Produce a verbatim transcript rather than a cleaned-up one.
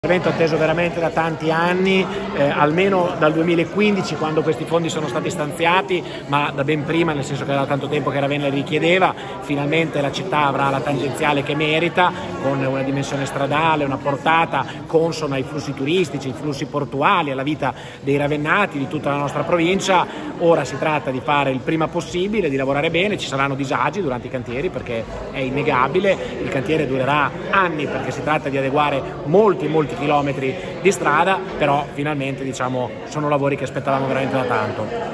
Intervento atteso veramente da tanti anni, eh, almeno dal duemilaquindici quando questi fondi sono stati stanziati, ma da ben prima, nel senso che era tanto tempo che Ravenna li richiedeva. Finalmente la città avrà la tangenziale che merita, con una dimensione stradale, una portata consona ai flussi turistici, ai flussi portuali, alla vita dei ravennati, di tutta la nostra provincia. Ora si tratta di fare il prima possibile, di lavorare bene. Ci saranno disagi durante i cantieri perché è innegabile, il cantiere durerà anni perché si tratta di adeguare molti molti chilometri di strada, però finalmente diciamo sono lavori che aspettavamo veramente da tanto.